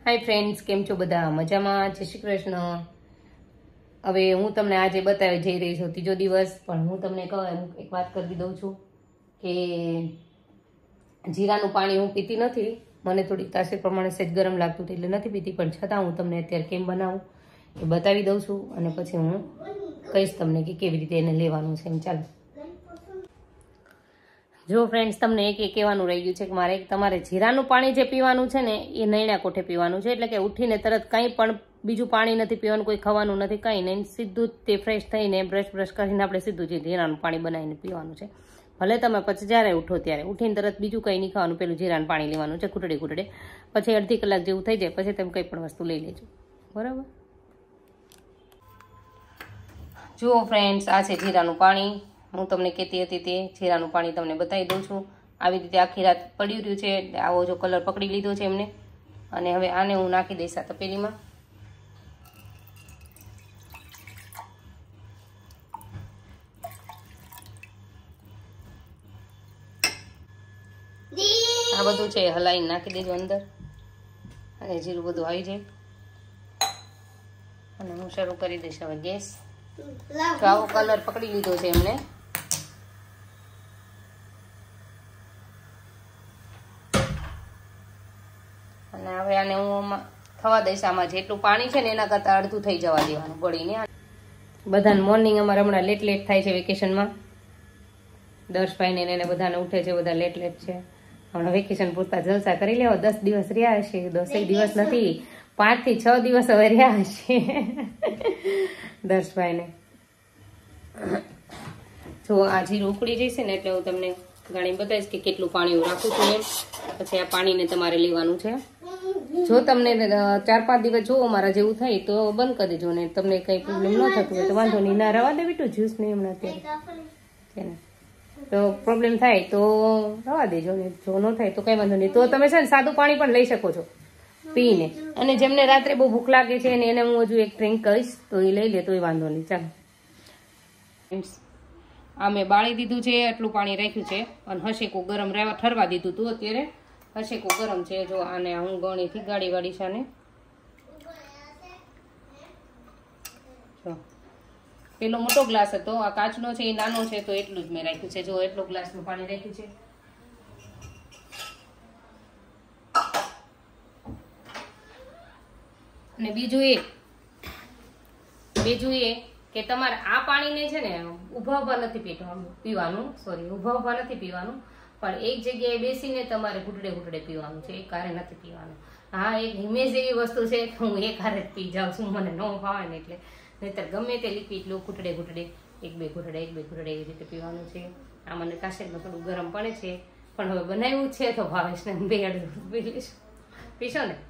Hi friends, केम छो बधा मजामां? जय श्री कृष्ण। હવે હું તમને આજે બતાવી જઈ રહી છું ત્રીજો દિવસ, પણ હું તમને એક વાત કરી દઉં છું કે જીરાનું પાણી હું પીતી નથી. મને થોડી તાસીર પ્રમાણે સેજ ગરમ લાગતું હતું એટલે નથી પીતી, પણ છતાં હું તમને અત્યારે કેમ બનાવું એ બતાવી દઉં છું અને પછી હું કહીશ તમને કે કેવી રીતે એને લેવાનું છે. એમ ચાલો. જો ફ્રેન્ડ્સ, તમને એક કહેવાનું રહી ગયું છે કે મારે તમારે જીરાનું પાણી જે પીવાનું છે ને એ નૈણા કોઠે પીવાનું છે. એટલે કે ઉઠીને તરત કંઈ પણ બીજું પાણી નથી પીવાનું, કોઈ ખાવાનું નથી, કંઈ નહીં. સીધું જ તે ફ્રેશ થઈને બ્રશ કરીને આપણે સીધું જે જીરાનું પાણી બનાવીને પીવાનું છે. ભલે તમે પછી જ્યારે ઉઠો ત્યારે ઉઠીને તરત બીજું કંઈ નહીં ખાવાનું, પેલું જીરાનું પાણી લેવાનું છે ઘૂંટડે. પછી અડધી કલાક જેવું થઈ જાય પછી તમે કંઈ પણ વસ્તુ લઈ લેજો, બરાબર? જુઓ ફ્રેન્ડ્સ, આ છે જીરાનું પાણી. હું તમને કહેતી હતી તે જીરાનું પાણી તમને બતાવી દઉં છું. આવી રીતે આખી રાત પડ્યું રહ્યું છે, આવો જો કલર પકડી લીધો છે એમને. અને હવે આને હું નાખી દઈશ આ તપેલીમાં. આ બધું છે હલાઈને નાખી દેજો અંદર, અને જીરું બધું આવી જાય. અને હું શરૂ કરી દઈશ હવે ગેસ. તો આવો કલર પકડી લીધો છે એમને. અને હવે આને હું થવા દઈશ. આમાં જેટલું પાણી છે ને એના કરતાં અડધું થઈ જવા દેવાનું બળીને. બધાને મોર્નિંગ અમારે હમણાં લેટ થાય છે વેકેશનમાં. દર્શભાઈને એને બધાને ઉઠે છે, બધા લેટ છે. હમણાં વેકેશન પૂરતા જલસા કરી લેવો. 10 દિવસ રહ્યા હશે, 10 દિવસ નથી, 5 થી 6 દિવસ હવે રહ્યા હશે દર્શભાઈને. જો આ જીરું ઉકળી જશે ને એટલે હું તમને ઘણી બતાવીશ કે કેટલું પાણી હું રાખું છું એમ. પછી આ પાણીને તમારે લેવાનું છે. જો તમને 4-5 દિવસ જો મારા જેવું થાય તો બંધ કરી દેજો, ને તમને કઈ પ્રોબ્લેમ ન થતું હોય તો વાંધો નહીં, ના રવા દે બીટું જ્યુસ નહીં હમણાં અત્યારે. તો પ્રોબ્લેમ થાય તો રવા દેજો, ને જો ન થાય તો કઈ વાંધો નહીં. તો તમે છે ને સાદું પાણી પણ લઈ શકો છો પીને. અને જેમને રાત્રે બહુ ભૂખ લાગે છે ને એને હું હજુ એક ડ્રિંક કહીશ તો એ લઈ લે તો એ વાંધો નહીં. ચાલો, આ મેં બાળી દીધું છે, આટલું પાણી રાખ્યું છે. અને હશેકું ગરમ રહેવા ઠરવા દીધું હતું. અત્યારે હશેકું ગરમ છે. જો આને હું ગણીથી ગાડી વાળી છે ને. જો પેલો મોટો ગ્લાસ હતો, આ કાચનો છે, એ નાનો છે, તો એટલું જ મેં રાખ્યું છે. જો એટલો ગ્લાસનું પાણી રાખ્યું છે. અને બીજું એ કે તમારે આ પાણીને છે ને ઉભા નથી પીવાનું, પણ એક જગ્યાએ બેસીને તમારે ઘૂંટડે પીવાનું છે, એક હારે નથી પીવાનું. હા, એક હિમેજ એવી વસ્તુ છે કે હું એક હારે જ પી જાઉં છું, મને ન ભાવે ને એટલે. નહીતર ગમે તે લીપી એટલું ઘૂંટડે એક બે ઘૂંટડે એવી રીતે પીવાનું છે. આ મને કાશેરમાં થોડું ગરમ પડે છે, પણ હવે બનાવ્યું છે તો ભાવે છે ને. 2 પી લઈશું, પીશો ને?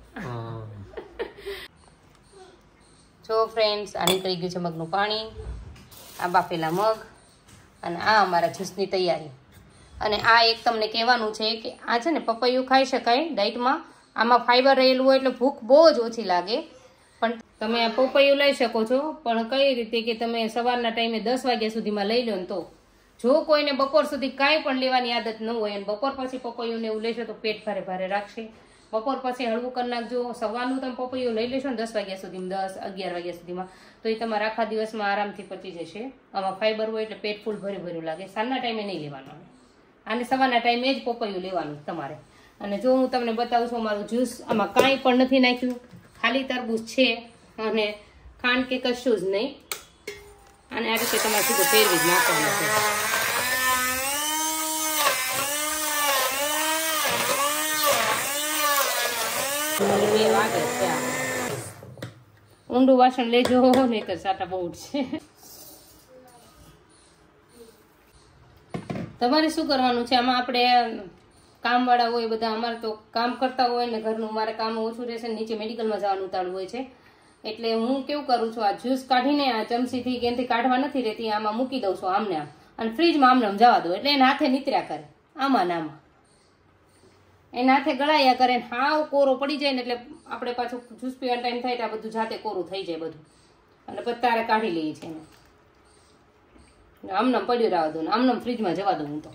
જો ફ્રેન્ડ્સ, આ નીકળી ગયું છે મગનું પાણી, આ બાફેલા મગ, અને આ અમારા જ્યુસની તૈયારી. અને આ એક તમને કહેવાનું છે કે આ છે ને પપૈયું ખાઈ શકાય ડાયટમાં. આમાં ફાઈબર રહેલું હોય એટલે ભૂખ બહુ જ ઓછી લાગે. પણ તમે આ પપૈયું લઈ શકો છો, પણ કઈ રીતે કે તમે સવારના ટાઈમે 10 વાગ્યા સુધીમાં લઈ લો ને તો. જો કોઈને બપોર સુધી કાંઈ પણ લેવાની આદત ન હોય અને બપોર પછી પપૈયું ને એવું લેશો તો પેટ ભારે રાખશે. બપોર પછી હળવું કરી નાખજો. સવારનું તમે પપૈયું લઈ લેશો ને 10 વાગ્યા સુધીમાં, 10-11 વાગ્યા સુધીમાં, તો એ તમારા આખા દિવસમાં આરામથી પચી જશે. આમાં ફાઈબર હોય એટલે પેટ ફૂલ ભર્યું લાગે. સાંજના ટાઈમે નહીં લેવાનું, આને સવારના ટાઈમે જ પપૈયું લેવાનું તમારે. અને જો હું તમને બતાવું છું અમારું જ્યુસ, આમાં કાંઈ પણ નથી નાખ્યું, ખાલી તરબૂચ છે અને ખાંડ કે કશું જ નહીં. અને આ રીતે તમારે સીધું ફેરવી જ નાખવાનું છે. ઊંડું વાસણ લેજો, નહીતર સાટા બહુ છે. તમારે શું કરવાનું છે આમાં? આપણે કામવાળા હોય બધા, અમારે તો કામ કરતા હોય ને ઘરનું, મારે કામ ઓછું રહેશે, નીચે મેડિકલમાં જવાનું ઉતાળું હોય છે. એટલે હું કેવું કરું છું, આ જ્યુસ કાઢીને આ ચમચીથી કે એનાથી કાઢવા નથી રહેતી, આમાં મૂકી દઉં છું આમને આમ, અને ફ્રીજમાં આમને જવા દો. એટલે એના હાથે નીતર્યા કરે, આમાં ને આમાં એના હાથે ગળાયા કરે. હાવ કોરો પડી જાય ને એટલે આપણે પાછું જ્યુસ પીવાનો ટાઈમ થાય તો આ બધું જાતે કોરું થઈ જાય બધું. અને પછી તારે કાઢી લઈએ છીએ એને. આમનામ પડ્યું રહેવા દો ને આમનામ ફ્રીજમાં જવા દો. હું તો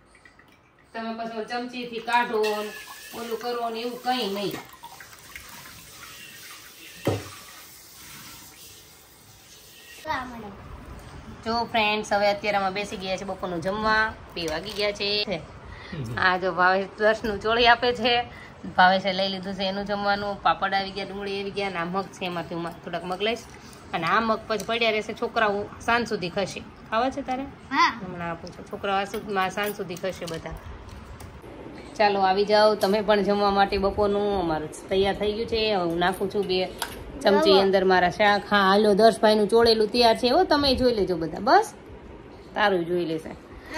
તમે પછી ચમચીથી કાઢો ઓલું કરો ને એવું કંઈ નહીં. જો ફ્રેન્ડ્સ, હવે અત્યારે અમે બેસી ગયા છે બપોરનું જમવા. 2 વાગી ગયા છે. આ જો ભાવેશ દર્શનું ચોળી આપે છે. ભાવેશે લઈ લીધું છે એનું જમવાનું. પાપડ આવી ગયા, ડુંગળી આવી ગયા, અને આ મગ છે એમાંથી હું થોડાક મગ લઈશ. અને આ મગ પછી પડ્યા રહેશે. છોકરાઓ સાંજ સુધી ખશે. ખાવા છે તારે? હમણાં આપું છું. છોકરાઓ સાંજ સુધી ખશે બધા. ચાલો આવી જાઓ તમે પણ જમવા માટે. બપોરનું અમારું તૈયાર થઈ ગયું છે. હું નાખું છું 2 ચમચી અંદર મારા શાક. હા હાલો, દર્શભાઈનું ચોળેલું તૈયાર છે. હો તમે જોઈ લેજો બધા. બસ તારું જોઈ લેશે.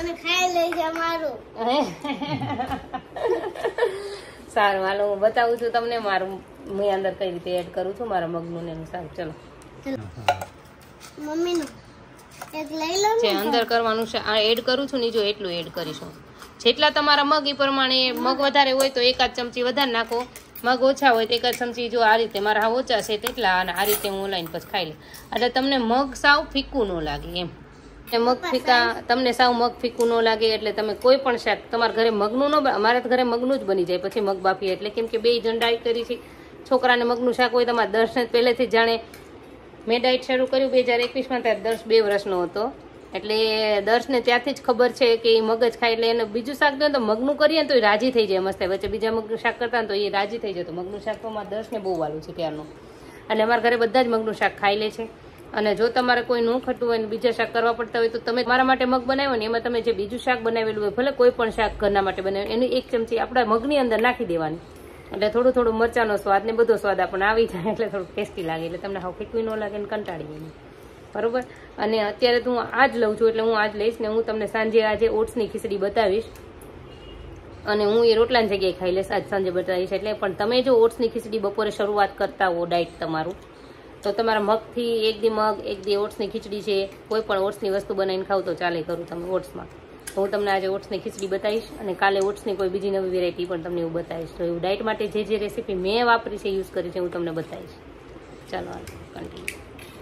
સારું હાલો, હું બતાવું છું તમને મારું મેં અંદર કઈ રીતે એડ કરું છું મારા મગનું ને એનું શાક. ચલો મમ્મીનું એક લઈ લો. જે અંદર કરવાનું છે આ એડ કરું છું ને, જો એટલું એડ કરીશું. જેટલા તમારા મગ એ પ્રમાણે. મગ વધારે હોય તો 1 ચમચી વધારે નાખો. મગ ઓછા હોય તો 1 ચમચી. જો આ રીતે મારા ઓછા છે તેટલા, અને આ રીતે હું લાઈને પછી ખાઈ લઉં. એટલે તમને મગ સાવ ફીકું ન લાગે એમ. મગ ફીકા તમને સાવ મગ ફીકું ન લાગે. એટલે તમે કોઈ પણ શાક તમારા ઘરે મગનું ન, અમારા ઘરે મગનું જ બની જાય પછી મગ બાફી. એટલે કેમ કે 2 જણ ડાયટ કરી છે. છોકરાને મગનું શાક હોય. તમારા દર્શને પહેલેથી જાણે મેં ડાયટ શરૂ કર્યું 2021માં, ત્યારે દર્શ 2 વર્ષનો હતો. એટલે દર્શને ત્યારથી જ ખબર છે કે એ મગ જ ખાય. એટલે એને બીજું શાક દો તો મગનું કરીએ ને તો એ રાજી થઈ જાય મસ્ત. વચ્ચે બીજા મગનું શાક કરતા ને તો એ રાજી થઈ જતો. મગનું શાક તો અમારા દર્શને બહુ વાલું છે ત્યારનું. અને અમારા ઘરે બધા જ મગનું શાક ખાઈ લે છે. અને જો તમારે કોઈ ન ખટવું હોય ને બીજા શાક કરવા પડતા હોય તો તમે મારા માટે મગ બનાવ્યો ને એમાં તમે જે બીજું શાક બનાવેલું હોય, ભલે કોઈ પણ શાક ઘરના માટે બનાવ્યું, એની 1 ચમચી આપણા મગની અંદર નાખી દેવાની. એટલે થોડું થોડું મરચાંનો સ્વાદ ને બધો સ્વાદ આપણને આવી જાય. એટલે થોડું ટેસ્ટી લાગે. એટલે તમને હાવ ફીકું ન લાગે ને કંટાળી નહીં. બરોબર. અને અત્યારે તો હું આજ લઉં છું. એટલે હું આજ લઈશ ને હું તમને સાંજે આજે ઓટ્સની ખીચડી બતાવીશ. અને હું એ રોટલાની જગ્યાએ ખાઈ લઈશ. આજ સાંજે બતાવીશ. એટલે પણ તમે જો ઓટ્સની ખીચડી બપોરે શરૂઆત કરતા હો ડાયટ તમારું, તો તમારા મગથી 1 દી મગ 1 દી ઓટ્સની ખીચડી છે. કોઈ પણ ઓટ્સની વસ્તુ બનાવીને ખાવ તો ચાલે કરું તમે ઓટ્સમાં. તો હું તમને આજે ઓટ્સની ખીચડી બતાવીશ. અને કાલે ઓટ્સની કોઈ બીજી નવી વેરાયટી પણ તમને હું બતાવીશ. તો એવું ડાયટ માટે જે રેસીપી મેં વાપરી છે, યુઝ કરી છે, હું તમને બતાવીશ. ચાલો કન્ટિન્યુ.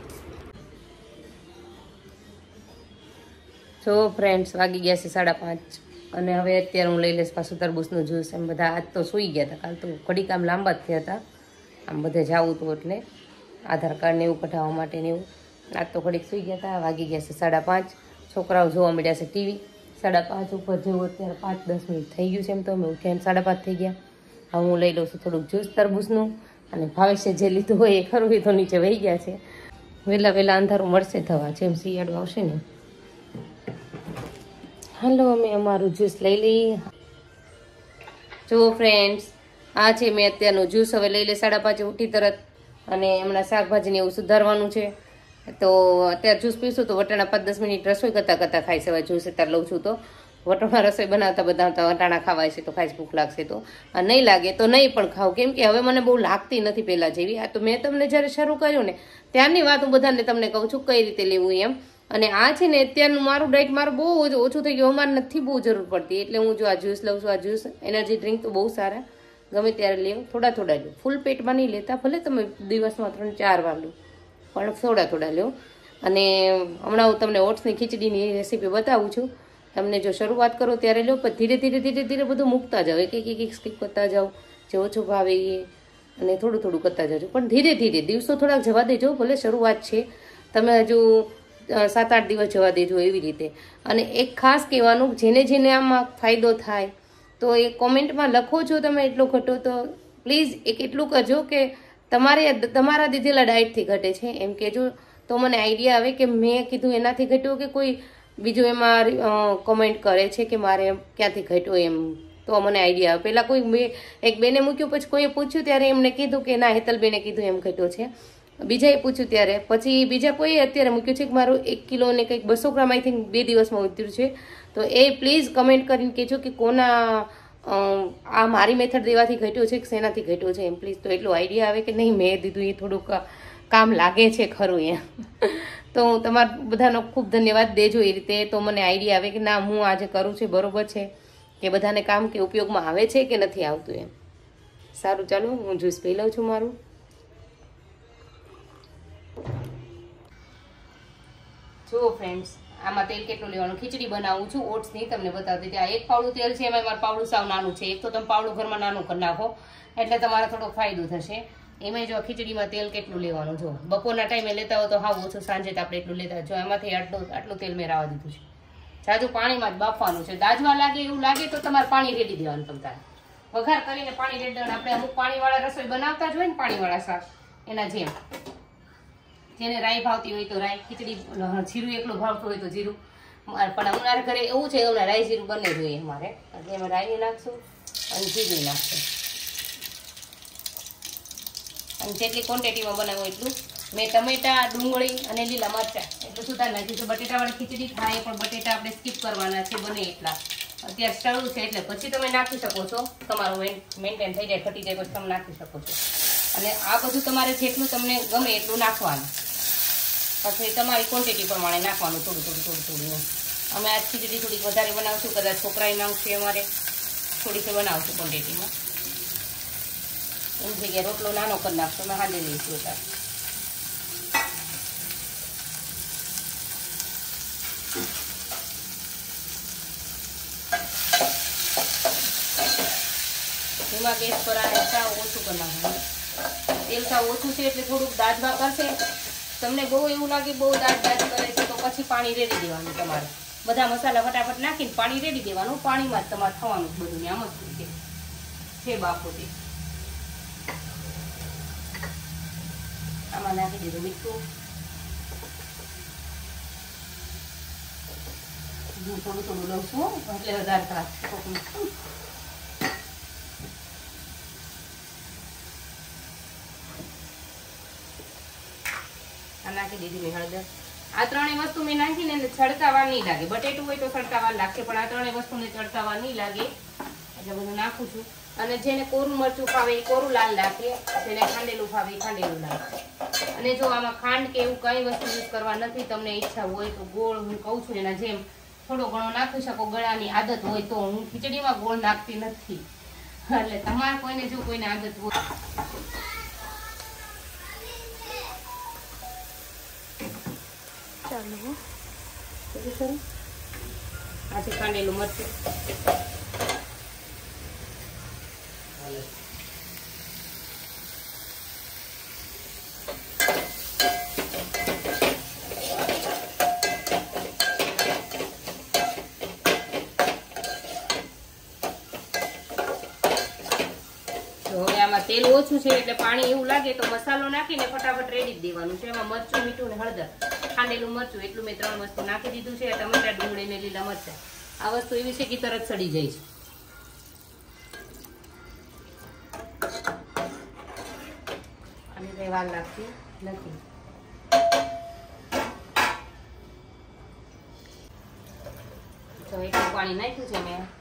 જો ફ્રેન્ડ્સ, વાગી ગયા છે 5:30. અને હવે અત્યારે હું લઈ લઈશ પાછું તરબૂચનું જ્યુસ. એમ બધા આજ તો સૂઈ ગયા હતા. કાલ તો ઘડીક આમ લાંબા જ થયા હતા. આમ બધે જવું હતું એટલે આધાર કાર્ડ ને એવું કઢાવવા માટે ને એવું. આજ તો ઘડીક સૂઈ ગયા હતા. વાગી ગયા છે 5:30. છોકરાઓ જોવા મળ્યા છે ટીવી. 5:30 ઉપર જેવું અત્યારે 5-10 મિનિટ થઈ ગયું છે. એમ તો અમે ઉઠ્યા 5:30 થઈ ગયા. હવે હું લઈ લઉં છું થોડુંક જ્યુસ તરબૂચનું. અને ભાવેશે જે લીધું હોય એ ખરું એ તો નીચે વહી ગયા છે. વહેલા અંધારું મળશે થવા જેમ શિયાળો આવશે ને. હાલો અમે અમારું જ્યુસ લઈ લઈએ. જો ફ્રેન્ડ્સ, આ છે મેં અત્યારનું જ્યુસ. હવે લઈ લે 5:30 ઉઠી તરત. અને હમણાં શાકભાજીને એવું સુધારવાનું છે. તો અત્યારે જ્યુસ પીશું તો વટાણા 5-10 મિનિટ રસોઈ કરતાં ખાઈ સવાય. જ્યુસ અત્યારે લઉં છું તો વટાણા રસોઈ બનાવતા વટાણા ખાવાય છે તો ખાઈશ. ભૂખ લાગશે તો. નહીં લાગે તો નહીં પણ ખાવ. કેમ કે હવે મને બહુ લાગતી નથી પહેલાં જેવી. આ તો મેં તમને જ્યારે શરૂ કર્યું ને ત્યારની વાત હું બધાને તમને કહું છું કઈ રીતે લેવું એમ. અને આ છે ને અત્યારનું મારું ડાયટ મારું બહુ ઓછું થઈ ગયું. અમારે નથી બહુ જરૂર પડતી. એટલે હું જો આ જ્યુસ લઉં છું. આ જ્યુસ એનર્જી ડ્રિંક તો બહુ સારા, ગમે ત્યારે લેવું. થોડા લો. ફૂલ પેટમાં નહીં લેતા. ભલે તમે દિવસમાં 3-4 વાર લો, પણ થોડા લો. અને હમણાં હું તમને ઓટ્સની ખીચડીની રેસીપી બતાવું છું. તમને જો શરૂઆત કરો ત્યારે લો, પણ ધીરે બધું મૂકતા જાઓ. એક સ્કીપ કરતા જાઓ. જે ઓછું ભાવે એ. અને થોડું કરતા જાજો. પણ ધીરે દિવસો થોડાક જવા દેજો. ભલે શરૂઆત છે, તમે હજુ 7-8 દિવસ જવા દેજો એવી રીતે. અને એક ખાસ કહેવાનું, જેને આમાં ફાયદો થાય તો એ કોમેન્ટમાં લખો છો. તમે એટલો ઘટો તો પ્લીઝ એટલું કરજો કે તમારા દીધેલા ડાયટથી ઘટે છે એમ કહેજો. તો મને આઈડિયા આવે કે મેં કીધું એનાથી ઘટ્યો કે કોઈ બીજું એમાં કોમેન્ટ કરે છે કે મારે ક્યાંથી ઘટ્યો એમ. તો મને આઈડિયા આવે. પહેલાં કોઈ એક બેને મૂક્યું, પછી કોઈએ પૂછ્યું ત્યારે એમને કીધું કે ના હેતલબેને કીધું એમ ઘટ્યો છે. બીજાએ પૂછ્યું ત્યારે પછી બીજા કોઈએ અત્યારે મૂક્યું છે કે મારું 1 કિલો ને કંઈક 200 ગ્રામ આઈ થિંક 2 દિવસમાં ઉતર્યું છે. તો એ પ્લીઝ કમેન્ટ કરીને કહેજો કે કોના આ મારી મેથડ દેવાથી ઘટ્યો છે કે શેનાથી ઘટ્યો છે એમ પ્લીઝ. તો એટલો આઈડિયા આવે કે નહીં મેં દીધું એ થોડુંક કામ લાગે છે ખરું એમ. તો હું તમારા બધાનો ખૂબ ધન્યવાદ દેજો એ રીતે. તો મને આઈડિયા આવે કે ના હું આજે કરું છું બરોબર છે, કે બધાને કામ કે ઉપયોગમાં આવે છે કે નથી આવતું એમ. સારું ચાલો હું જ્યુસ પી લઉં છું મારું. જુઓ ફ્રેન્ડ્સ, આમાં તેલ કેટલું લેવાનું. ખીચડી બનાવું છું ઓટ્સની, તમને બતાવતી હતી. આ 1 પાવડું તેલ છે, એમાં મારું પાવડું સાવ નાનું છે. એક તો તમે પાવડું ઘરમાં નાનું કરી નાખો એટલે તમારે થોડો ફાયદો થશે. એમાં જો ખીચડીમાં તેલ કેટલું લેવાનું જો બપોરના ટાઈમે લેતા હોય તો હા ઓછું, સાંજે તો આપણે એટલું લેતા જો એમાંથી આટલું તેલ મેં રાવા દીધું છે. જાજુ પાણીમાં જ બાફવાનું છે. દાજવા લાગે એવું લાગે તો તમારે પાણી રેડી દેવાનું. તમારે વઘાર કરીને પાણી રેડી દેવાનું. આપણે અમુક પાણીવાળા રસોઈ બનાવતા જ હોય ને પાણીવાળા શાક એના જેમ. જેને રાઈ ભાવતી હોય તો રાઈ, ખીચડી જીરું એકલું ભાવતું હોય તો જીરું. પણ અમારા ઘરે એવું છે કે રાઈ જીરું બંને જોઈએ અમારે. એટલે એમાં રાઈ નાખશું અને જીરું નાખશું. અને જેટલી ક્વોન્ટિટીમાં બનાવો એટલું. મેં ટમેટા, ડુંગળી અને લીલા મરચાં એટલું સુધાર નાખ્યું. બટેટાવાળી ખીચડી ખાય પણ બટેટા આપણે સ્કીપ કરવાના છે બને એટલા. અત્યારે સ્ટળું છે એટલે પછી તમે નાખી શકો છો. તમારું મેન્ટેન થઈ જાય, ઘટી જાય પછી તમે નાખી શકો છો. અને આ બધું તમારે જેટલું તમને ગમે એટલું નાખવાનું. પછી તમારી ક્વોન્ટિટી પ્રમાણે નાખવાનું થોડું. અમે આજ ખીચડી થોડીક વધારે બનાવશું, કદાચ છોકરાએ માંગશે અમારે થોડીક બનાવશું ક્વોન્ટિટીમાં. એની જગ્યાએ રોટલો નાનો કરી નાખશો, અમે હાંડી લઈશું હતા. ધીમા ગેસ પર આ સાવ ઓછું કરી નાખવાનું. તેલ સાવ ઓછું છે એટલે થોડુંક દાજવા કરશે. તમને બહુ એવું લાગે બહુ દાજ કરે છે તો પછી પાણી રેડી દેવાનું. તમારે બધા મસાલા ફટાફટ નાખીને પાણી રેડી દેવાનું. પાણીમાં જ તમારે થવાનું બધું. આમ જ છે બાફોથી. આમાં નાખી દીધું મીઠું. હું થોડું લઉં છું એટલે વધારે ત્રાસ. નાખી દીધી મેં હળદર. આ ત્રણેય વસ્તુ મેં નાખીને છડતા વાર નહીં લાગે. બટેટું હોય તો છડતા વાર લાગશે પણ આ ત્રણેય વસ્તુને છડતા વાર નહીં લાગે. એટલે બધું નાખું છું. અને જેને કોરું મરચું ખાવે એ કોરું લાલ નાખે, જેને ખાંડેલું ખાવે એ ખાંડેલું નાખે. અને જો આમાં ખાંડ કે એવું કઈ વસ્તુ યુઝ કરવા નથી. તમને ઈચ્છા હોય તો ગોળ હું કહું છું એના જેમ થોડો ઘણો નાખી શકો. ગળાની આદત હોય તો. હું ખીચડીમાં ગોળ નાખતી નથી. એટલે તમારે કોઈને જો કોઈને આદત હોય. ચાલો આજે કાંડેલું મરચું. તેલ ઓછું છે એટલે પાણી એવું લાગે તો મસાલો નાખીને ફટાફટ રેડી જ દેવાનું છે. એમાં મરચું, મીઠું ને હળદર, ખાંડેલું મરચું એટલું મેં 3 વસ્તુ નાખી દીધું છે. ટમેટા, ડુંગળી ને લીલા મરચાં. આ વસ્તુ એવી છે કે તરત સડી જાય છે. અને કઈ વાર લાગતી નથી. તો એટલું પાણી નાખ્યું છે મેં.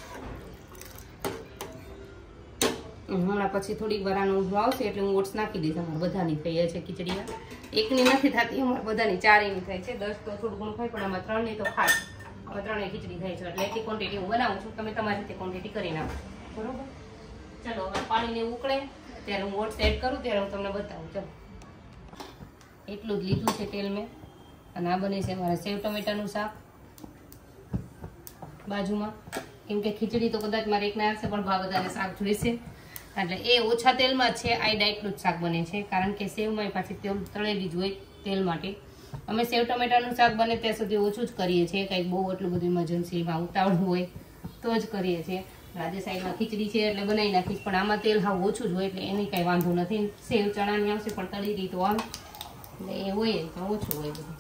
હમણાં પછી થોડીક વાર આનું આવશે એટલે હું ઓટ્સ નાખી દઈશ. અમારે બધાની થઈ જાય છે ખીચડીમાં. એકની નથી થતી અમારે બધાની, 4ની થાય છે. 10 તો થોડું ઘણું ખાય પણ આમાં 3ની તો ખાય. હવે 3 ખીચડી થાય છે એટલે એટલી ક્વોન્ટિટી હું બનાવું છું. તમે તમારી રીતે ક્વોન્ટિટી કરી નાખો. બરોબર. ચલો હવે પાણીને ઉકળે ત્યારે હું ઓટ્સ એડ કરું ત્યારે હું તમને બતાવું. ચલો એટલું જ લીધું છે તેલ મેં. અને આ બને છે અમારે સેવ ટમેટાનું શાક બાજુમાં. કેમ કે ખીચડી તો કદાચ મારે એકને આવશે પણ બધાને શાક જોઈશે એટલે એ ઓછા તેલમાં છે. આ ડાયટનું જ શાક બને છે કારણ કે સેવમાં પાછી તેલ તળેલી જ હોય તેલ માટે. અમે સેવ ટમેટાનું શાક બને ત્યાં સુધી ઓછું જ કરીએ છીએ. કંઈક બહુ એટલું બધું ઇમરજન્સીમાં ઉતાવળું હોય તો જ કરીએ છીએ. આજે સાઈડમાં ખીચડી છે એટલે બનાવી નાખીશ પણ આમાં તેલ હાવ ઓછું જ હોય એટલે એની કાંઈ વાંધો નથી. સેવ ચણાની આવશે પણ તળેલી તો આવે એટલે એ હોય તો ઓછું હોય બધું.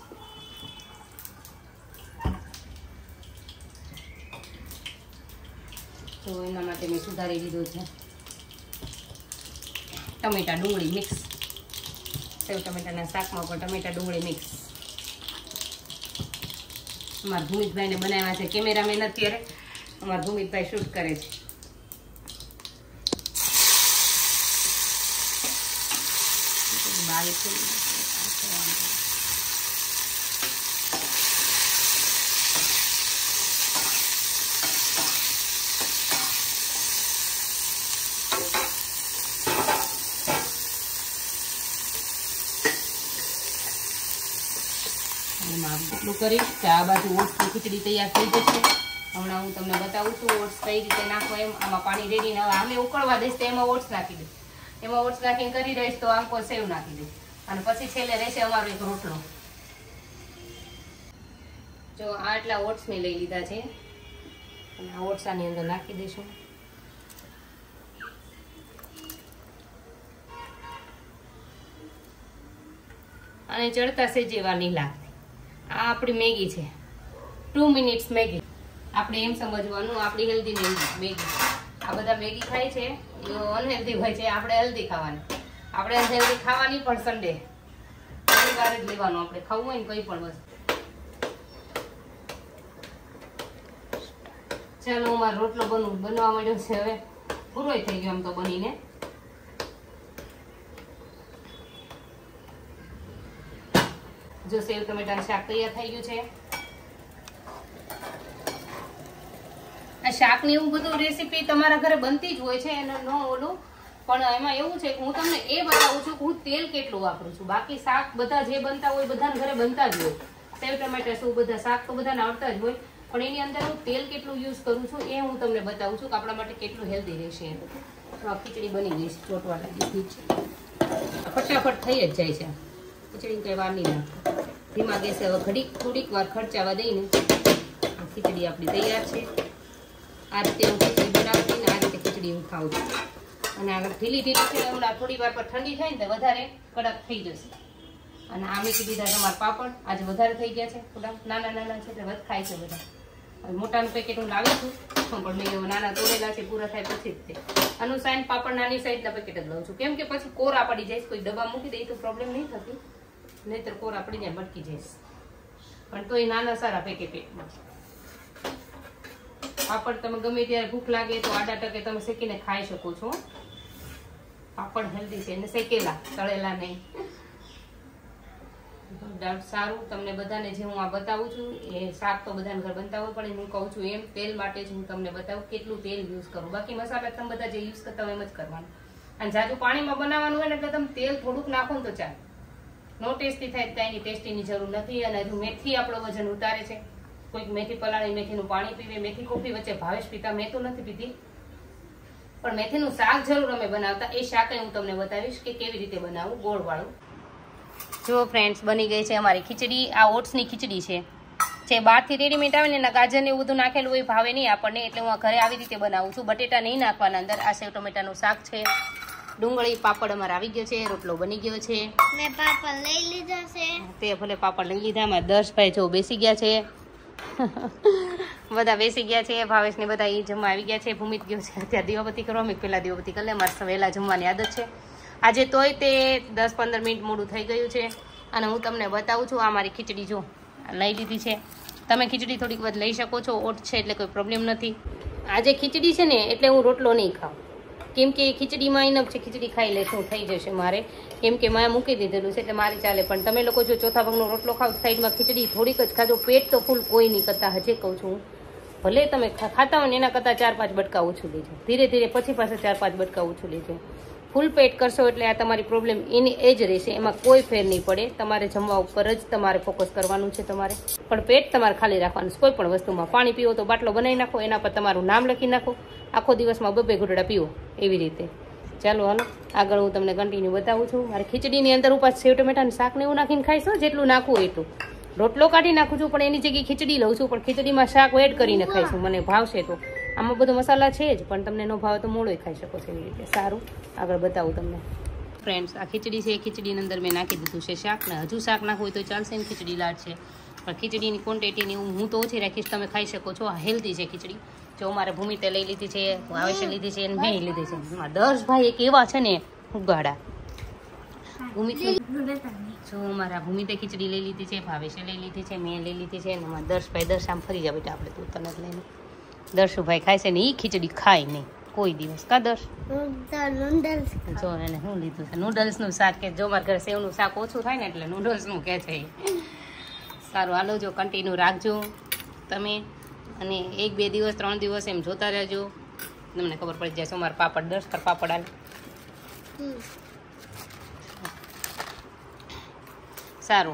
તો એના માટે મેં સુધારી લીધો છે. ટમેટા ડુંગળી મિક્સ. સેવ ટમેટાના શાકમાં પણ ટમેટા ડુંગળી મિક્સ. અમારા ભૂમિતભાઈને બનાવ્યા છે. કેમેરામેન અત્યારે અમારા ભૂમિતભાઈ શૂટ કરે છે. એટલું કરીશ કે આ બાજુ ઓટ્સની ખીચડી તૈયાર થઈ જશે. હમણાં હું તમને બતાવું છું ઓટ્સ કઈ રીતે નાખવા એમ. આમાં પાણી રેડીને હવે આમે ઉકળવા દઈશ તો એમાં ઓટ્સ નાખી દઈશ. એમાં ઓટ્સ નાખીને કરી દઈશ તો આંકો સેવ નાખી દઈશ અને પછી છેલ્લે રહેશે અમારો એક રોટલો. જો આટલા ઓટ્સ ને લઈ લીધા છે અને આ ઓટ્સ આની અંદર નાખી દઈશું. અને ચડતા સેજેવા નહીં લાગતી. આ આપણી મેગી છે, 2 મિનિટ્સ મેગી. આપણે એમ સમજવાનું આપણી હેલ્ધી મેગી. આ બધા મેગી ખાય છે એ અનહેલ્ધી હોય છે, આપણે હેલ્ધી ખાવાની. આપણે હેલ્ધી ખાવાની પણ સન્ડે રવિવારે જ લેવાનું. આપણે ખાવું હોય ને કઈ પણ વસ્તુ. ચાલો મારો રોટલો બનવા માંડ્યો છે. હવે પૂરો થઈ ગયો આમ તો બનીને. જો સેવ ટમેટાનું શાક તૈયાર થઈ ગયું છે. આ શાક ની એવું બધું રેસીપી તમારા ઘરે બનતી જ હોય છે, એનો ન ઓલું. પણ એમાં એવું છે કે હું તમને એ બતાવું છું કે હું તેલ કેટલું વાપરું છું. બાકી શાક બધા જે બનતા હોય બધાના ઘરે બનતા જ હોય. સેવ ટમેટા શું બધા શાક તો બધાને આવડતા જ હોય, પણ એની અંદર હું તેલ કેટલું યુઝ કરું છું એ હું તમને બતાવું છું કે આપણા માટે કેટલું હેલ્ધી રહેશે. ખીચડી બની ગઈ છે, ચોટવા લાગી છે, ફટાફટ થઈ જ જાય છે. ખીચડી કઈ વાર નહીં નાખો, ધીમા ગેસે. હવે થોડીક વાર ખર્ચાવા દઈને ખીચડી આપણી તૈયાર છે. આ રીતે હું ખીચડી બનાવતી ને આ રીતે ખીચડી હું ખાઉં છું. અને આગળ ઢીલી છે થોડી વાર પર ઠંડી થાય ને તો વધારે કડક થઈ જશે. અને આ મેં કીધા તમારા પાપડ આજે વધારે થઈ ગયા છે, થોડા નાના નાના છે એટલે વધ ખાય છે બધા. મોટાનું પેકેટ હું લાવી છું પણ મેં નાના તોડેલા છે, પૂરા થાય પછી જ તે. આનું સાઈન પાપડ નાની સાઈઝના પેકેટ જ લઉં છું, કેમ કે પછી કોરા પડી જાય. કોઈ દવા મૂકી દે તો પ્રોબ્લેમ નહીં થતી, નહીતર કોરા પડી જાય ભટકી જઈશ. પણ તો એ નાના સારા પેકેટમાં. પાપડ તમે ગમે ત્યારે ભૂખ લાગે તો આડા ટકે તમે શેકીને ખાઈ શકો છો. પાપડ હેલ્ધી છે અને શેકેલા, તળેલા નહીં. સારું તમને બધાને જે હું આ બતાવું છું એ શાક તો બધાને ઘર બનતા હોય, પણ હું કહું છું એમ તેલ માટે જ હું તમને બતાવું કેટલું તેલ યુઝ કરું. બાકી મસાલા તમે બધા જે યુઝ કરતા હોય એમ જ કરવાનું. અને જાજુ પાણીમાં બનાવવાનું હોય ને એટલે તમે તેલ થોડુંક નાખો ને તો ચાલે. નો ટેસ્ટી થાય ત્યાં એની ટેસ્ટીની જરૂર નથી. અને હજુ મેથી આપણો વજન ઉતારે છે. કોઈક મેથી પલાળી મેથીનું પાણી પીવે, મેથી કોફી વચ્ચે ભાવેશ પીતા, મેં તો નથી પીતી. પણ મેથીનું શાક જરૂર અમે બનાવતા. એ શાક હું તમને બતાવીશ કે કેવી રીતે બનાવવું, ગોળવાળું. જો ફ્રેન્ડ્સ બની ગઈ છે અમારી ખીચડી. આ ઓટ્સની ખીચડી છે. જે બહારથી રેડીમેડ આવે ને એના ગાજર ને એવું બધું નાખેલું હોય ભાવે નહીં આપણને, એટલે હું ઘરે આવી રીતે બનાવું છું. બટેટા નહીં નાખવાના અંદર. આ સેવ ટમેટાનું શાક છે. ડુંગળી પાપડ અમારે આવી ગયો છે. રોટલો બની ગયો છે. મેં પાપડ લઈ લીધા છે. તે ભલે પાપડ લઈ લીધા. અમારા દર્શભાઈ જો બેસી ગયા છે. બધા બેસી ગયા છે. ભાવેશ ને બધા એ જમવા આવી ગયા છે. ભૂમિત ગયો છે અત્યારે દીવાબત્તી કરવા. મેં પહેલા દીવાબત્તી કરી લે, મારે વહેલા જમવાની આદત છે. આજે તોય તે 10-15 મિનિટ મોડું થઈ ગયું છે. અને હું તમને બતાવું છું આ મારી ખીચડી જો લઈ લીધી છે. તમે ખીચડી થોડીક વાર લઈ શકો છો, ઓટ છે એટલે કોઈ પ્રોબ્લેમ નથી. આજે ખીચડી છે ને એટલે હું રોટલો નહીં ખાઉં, કેમ કે ખીચડીમાં ઇનફ છે. ખીચડી ખાઈ લે શું થઈ જશે મારે, કેમ કે મેં મૂકી દીધેલું છે એટલે મારે ચાલે. પણ તમે લોકો જો ચોથા ભાગનો રોટલો ખાવ, સાઈડમાં ખીચડી થોડીક જ ખાજો. પેટ તો ફૂલ કોઈ નહીં કરતા. હજે કહું છું ભલે તમે ખાતા હોય ને એના કરતાં 4-5 બટકા ઓછું લેજો. ધીરે ધીરે પછી પાછા 4-5 બટકા ઓછું લેજો. ફૂલ પેટ કરશો એટલે આ તમારી પ્રોબ્લેમ એની એ જ રહેશે. એમાં કોઈ ફેર નહીં પડે. તમારે જમવા ઉપર જ તમારે ફોકસ કરવાનું છે. તમારે પણ પેટ તમારે ખાલી રાખવાનું. કોઈ પણ વસ્તુમાં પાણી પીવો તો બાટલો બનાવી નાખો, એના પર તમારું નામ લખી નાખો. આખો દિવસમાં 2-2 ઘૂંટડા પીવો, એવી રીતે. ચાલો હાલો આગળ હું તમને કન્ટિન્યુ બતાવું છું. મારે ખીચડીની અંદર ઉપર સેવ ટમેટાનું શાક ને એવું નાખીને ખાઈશું, જેટલું નાખવું એટલું. રોટલો કાઢી નાખું છું પણ એની જગ્યાએ ખીચડી લઉં છું, પણ ખીચડીમાં શાક એડ કરીને ખાઈશું. મને ભાવશે તો. આમાં બધો મસાલા છે જ, પણ તમને ન ભાવે તો મોડો ખાઈ શકો છો એવી રીતે. સારું આગળ બતાવું તમને. ફ્રેન્ડ્સ આ ખીચડી છે. ખીચડીની અંદર મેં નાખી દીધું છે શાક. ને હજુ શાક નાખવું હોય તો ચાલશે ને, ખીચડી લાડ છે. પણ ખીચડીની ક્વોન્ટિટીની હું તો ઓછી રાખીશ, તમે ખાઈ શકો છો. આ હેલ્ધી છે ખીચડી. જો મારે ભૂમિતે લઈ લીધી છે, ભાવેશે લીધી છે, મેં લીધી છે. દર્શભાઈ એક એવા છે ને ઉગાડા. જો મારા ભૂમિતે ખીચડી લઈ લીધી છે, ભાવેશે લઈ લીધી છે, મેં લઈ લીધી છે. અને મારા દર્શભાઈ, દર્શ આમ ફરી જાય બેટા, આપણે તું તને લઈને. દર્શુભાઈ ખાય છે ને એ ખીચડી ખાય નહીં કોઈ દિવસ. કા દર્શ? જો એને શું લીધું છે, નૂડલ્સનું શાક. કે જો મારા ઘરે સેવનું શાક ઓછું થાય ને એટલે નૂડલ્સનું કહે છે. સારું હાલો, જો કન્ટિન્યુ રાખજો તમે. અને 1-2 દિવસ 3 દિવસ એમ જોતા રહેજો, તમને ખબર પડી જાય. મારા પાપડ દર્શ કર પાપડ હાલ. સારું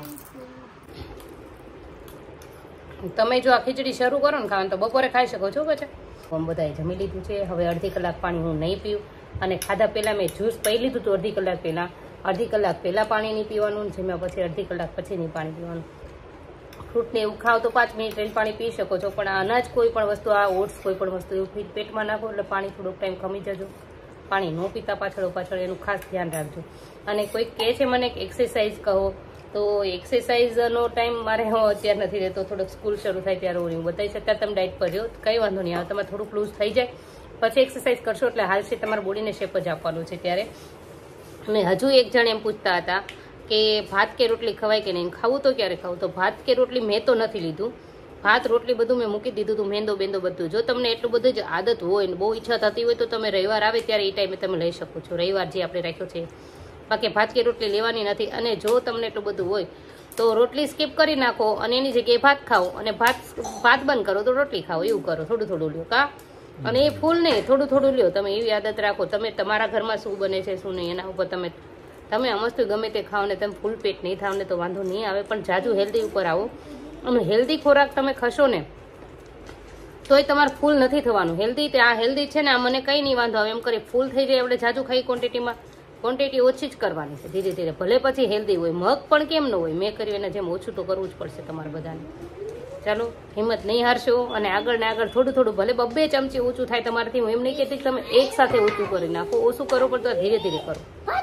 તમે જો આ ખીચડી શરૂ કરો ને ખાવાનું તો બપોરે ખાઈ શકો છો. પછી બધાએ જમી લીધું છે. હવે અડધી કલાક પાણી હું નહીં પીવું. અને ખાધા પહેલાં મેં જ્યુસ પી લીધું હતું અડધી કલાક પહેલાં પાણી નહીં પીવાનું, જેમાં પછી અડધી કલાક પછી નહીં પાણી પીવાનું. ફ્રૂટને એવું ખાવ તો 5 મિનિટ રહીને પાણી પી શકો છો, પણ આ અનાજ કોઈ પણ વસ્તુ, આ ઓટ્સ કોઈ પણ વસ્તુ એવું પેટમાં નાખો એટલે પાણી થોડોક ટાઈમ ખમી જજો. પાણી ન પીતા પાછળ એનું ખાસ ધ્યાન રાખજો. અને કોઈ કહે છે મને કે એક્સરસાઇઝ કહો, તો એક્સરસાઇઝનો ટાઈમ મારે અત્યારે નથી રહેતો, થોડોક સ્કૂલ શરૂ થાય ત્યારે હું બતાવી શકતા. તમે ડાયટ પર રહ્યો કંઈ વાંધો નહીં આવે, તમારે થોડુંક લૂઝ થઈ જાય પછી એક્સરસાઇઝ કરશો એટલે હાલ છે, તમારા બોડીને શેપ જ આપવાનું છે ત્યારે. અને હજુ એક જણ એમ પૂછતા હતા કે ભાત કે રોટલી ખવાય કે નહીં, ખાવું તો ક્યારે ખાવું? તો ભાત કે રોટલી મેં તો નથી લીધું, ભાત રોટલી બધું મેં મૂકી દીધું હતું, મેંદો બેંદો બધું. જો તમને એટલું બધું જ આદત હોય ને બહુ ઈચ્છા થતી હોય તો તમે રવિવાર આવે ત્યારે એ ટાઈમે તમે લઈ શકો છો, રવિવાર જે આપણે રાખ્યો છે. બાકી ભાત કે રોટલી લેવાની નથી. અને જો તમને એટલું બધું હોય તો રોટલી સ્કીપ કરી નાખો અને એની જગ્યાએ ભાત ખાઓ, અને ભાત બંધ કરો તો રોટલી ખાઓ, એવું કરો. થોડું લ્યો કા, અને એ ફૂલ નહીં, થોડું લ્યો. તમે એવી આદત રાખો, તમે તમારા ઘરમાં શું બને છે શું નહીં એના ઉપર તમે અમસ્તુ ગમે તે ખાઓ ને તમે ફૂલ પેટ નહીં થાવ ને તો વાંધો નહીં આવે, પણ જાજુ હેલ્ધી ઉપર આવો. અને હેલ્ધી ખોરાક તમે ખશો ને તોય તમારે ફૂલ નથી થવાનું. હેલ્ધી છે ને, આ મને કંઈ નહીં વાંધો આવે એમ કરી ફૂલ થઈ જાય. આપણે જાજુ ખાઈ ક્વોન્ટિટી ઓછી જ કરવાની છે ધીરે ધીરે, ભલે પછી હેલ્ધી હોય. મગ પણ કેમ ન હોય, મેં કર્યું એના જેમ ઓછું તો કરવું જ પડશે તમારે બધાને. ચાલો, હિંમત નહીં હારશો અને આગળ ને આગળ થોડું ભલે 2 ચમચી ઓછું થાય તમારાથી. હું એમ નહીં કહેતી કે તમે એક સાથે ઓછું કરી નાખો, ઓછું કરો પણ તો ધીરે ધીરે કરો.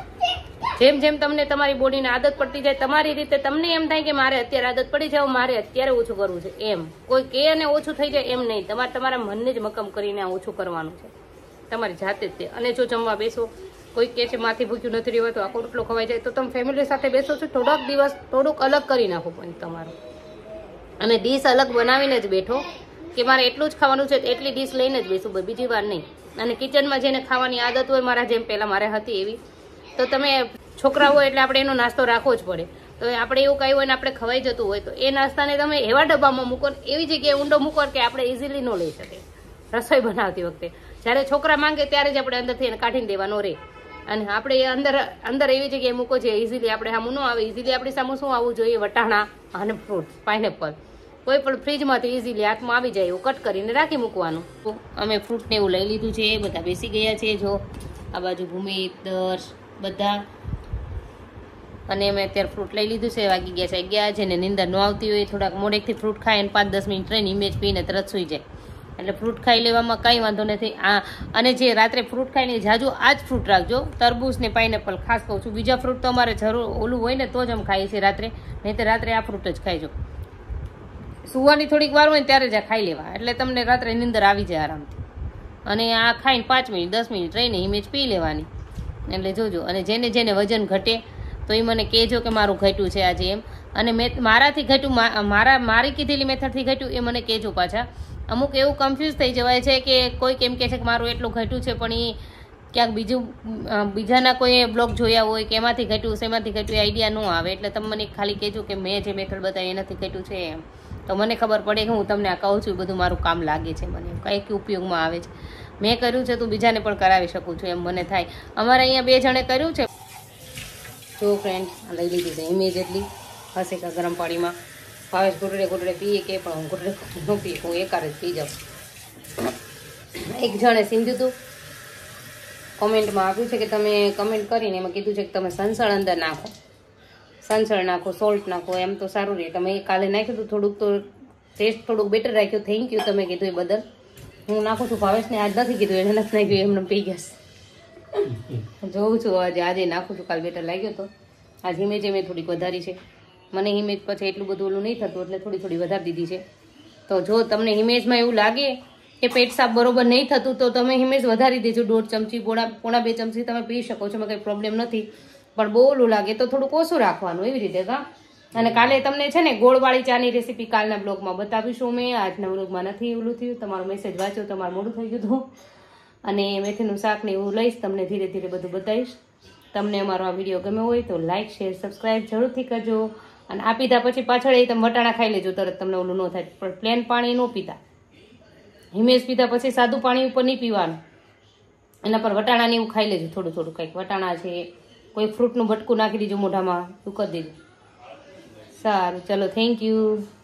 જેમ તમને તમારી બોડીને આદત પડતી જાય તમારી રીતે, તમને એમ થાય કે મારે અત્યારે આદત પડી જાવ, મારે અત્યારે ઓછું કરવું છે, એમ કોઈ કે અને ઓછું થઈ જાય એમ નહીં. તમારા મનને જ મક્કમ કરીને આ ઓછું કરવાનું છે તમારી જાતે જ તે. અને જો જમવા બેસો, કોઈ કહે છે માથી ભૂખ્યું નથી રહેવાતું, આખો રોટલો ખવાઈ જાય, તો તમે ફેમિલી સાથે બેસો છો, થોડોક દિવસ થોડુંક અલગ કરી નાખો પણ તમારું, અને ડીશ અલગ બનાવીને જ બેઠો કે મારે એટલું જ ખાવાનું છે, એટલી ડીશ લઈને જ બેસું, બીજી વાર નહીં. અને કિચનમાં જેને ખાવાની આદત હોય, મારા જેમ પહેલાં મારે હતી એવી, તો તમે છોકરા હોય એટલે આપણે એનો નાસ્તો રાખવો જ પડે. તો આપણે એવું કાંઈ હોય ને આપણે ખવાઈ જતું હોય તો એ નાસ્તાને તમે એવા ડબ્બામાં મૂકો, એવી જગ્યાએ ઊંડો મૂકો કે આપણે ઇઝીલી ન લઈ શકે રસોઈ બનાવતી વખતે. જ્યારે છોકરા માંગે ત્યારે જ આપણે અંદરથી એને કાઢીને દેવાનો રહે, અને આપણે અંદર એવી જગ્યાએ મૂકો જે ઇઝીલી આપણે સામું ન આવે. ઇઝીલી આપણી સામું શું આવવું જોઈએ? વટાણા અને ફ્રૂટ, પાઇનેપલ, કોઈ પણ ફ્રીજમાંથી ઇઝીલી હાથમાં આવી જાય એવું કટ કરીને રાખી મૂકવાનું. અમે ફ્રૂટને એવું લઈ લીધું છે, બધા બેસી ગયા છે. જો આ બાજુ ભૂમિ, દર્શ બધા, અને મેં અત્યારે ફ્રૂટ લઈ લીધું છે. વાગી ગયા છે 11. જેને નીંદર ન આવતી હોય થોડાક મોડેકથી ફ્રૂટ ખાય અને 5-10 મિનિટ રહીને ઇમેજ પીને તરત સૂઈ જાય, એટલે ફ્રૂટ ખાઈ લેવામાં કાંઈ વાંધો નથી. અને જે રાત્રે ફ્રૂટ ખાઈને જાજુ આ જ ફ્રૂટ રાખજો, તરબૂચ ને પાઇનેપલ ખાસ કહું છું. બીજા ફ્રૂટ તો અમારે જરૂર ઓલું હોય ને તો જ અમે ખાઈએ છીએ રાત્રે, નહીં તો રાત્રે આ ફ્રૂટ જ ખાઈજો. સુવાની થોડીક વાર હોય ને ત્યારે જ આ ખાઈ લેવા, એટલે તમને રાત્રે નીંદર આવી જાય આરામથી. અને આ ખાઈને 5 મિનિટ 10 મિનિટ રહીને ઇમેજ પી લેવાની, એટલે જોજો. અને જેને વજન ઘટે તો એ મને કહેજો કે મારું ઘટ્યું છે આજે એમ, અને મારાથી ઘટ્યું, મારી કીધેલી મેથડથી ઘટ્યું એ મને કહેજો પાછા. અમુક એવું કન્ફ્યુઝ થઈ જવાય છે કે કોઈ કેમ કહે છે કે મારું એટલું ઘટ્યું છે, પણ એ ક્યાંક બીજાના કોઈ બ્લોગ જોયા હોય કે એમાંથી ઘટ્યું છે એમાંથી ઘટ્યું, આઈડિયા ન આવે. એટલે તમે મને ખાલી કહેજો કે મેં જે મેથડ બતાવી એનાથી ઘટ્યું છે એમ, તો મને ખબર પડે કે હું તમને આ કહું છું બધું મારું કામ લાગે છે, મને કંઈક ઉપયોગમાં આવે છે. મેં કર્યું છે તો બીજાને પણ કરાવી શકું છું એમ મને થાય. અમારે અહીંયા 2 જણે કર્યું છે. જો ફ્રેન્ડ, આ લઈ લીધી છે ઇમેજ, એટલી હશે કે ગરમ પાણીમાં ભાવેશ ઘૂંટડે પીએ કે, પણ હું ઘૂંટડે ન પીએ, હું એકાર જ પી જાઉં. એક જણે સીધું હતું કોમેન્ટમાં આપ્યું છે કે તમે કમેન્ટ કરીને એમાં કીધું છે કે તમે સંસળ અંદર નાખો, સંસળ નાખો, સોલ્ટ નાખો, એમ તો સારું રહે. તમે કાલે નાખ્યું હતું થોડુંક, તો ટેસ્ટ થોડુંક બેટર રાખ્યું. થેન્ક યુ તમે કીધું એ બદલ. હું નાખું છું, ભાવેશને આજ નથી કીધું, એને નથી નાખ્યું, એમને પી ગયા. જોઉં છું આજે નાખું છું, કાલ બેટર લાગ્યો તો આજ હિમેજ મેં થોડીક વધારી છે. મને હિમેજ પછી એટલું બધું ઓલું નહીં થતું એટલે થોડી વધારી દીધી છે. તો જો તમને હિમેજમાં એવું લાગે કે પેટ સાફ બરોબર નહીં થતું તો તમે હિમેજ વધારી દેજો, 1.5 ચમચી, પોણા 2 ચમચી તમે પી શકો છો, કંઈ પ્રોબ્લેમ નથી. પણ બહુ ઓલું લાગે તો થોડુંક ઓછું રાખવાનું, એવી રીતે. હા, અને કાલે તમને છે ને ગોળવાળી ચાની રેસીપી કાલના બ્લોગમાં બતાવીશું મેં. આજના બ્લોગમાં નથી ઓલું થયું, તમારો મેસેજ વાંચ્યો, તમારું મોડું થઈ ગયું હતું. અને મેથીનું શાક ને એવું લઈશ, તમને ધીરે ધીરે બધું બતાવીશ. તમને અમારો આ વિડીયો ગમ્યો હોય તો લાઇક, શેર, સબસ્ક્રાઈબ જરૂરથી કરજો. અને આ પીધા પછી પાછળ એ તમે વટાણા ખાઈ લેજો તરત, તમને ઓલું ન થાય. પણ પ્લેન પાણી ન પીતા, હિમેજ પીધા પછી સાદું પાણી ઉપર નહીં પીવાનું, એના પર વટાણાને એવું ખાઈ લેજો થોડું કંઈક. વટાણા છે, કોઈ ફ્રૂટનું બટકું નાખી દેજો મોઢામાં, એવું કરી દેજો. સારું, ચલો, થેન્ક યુ.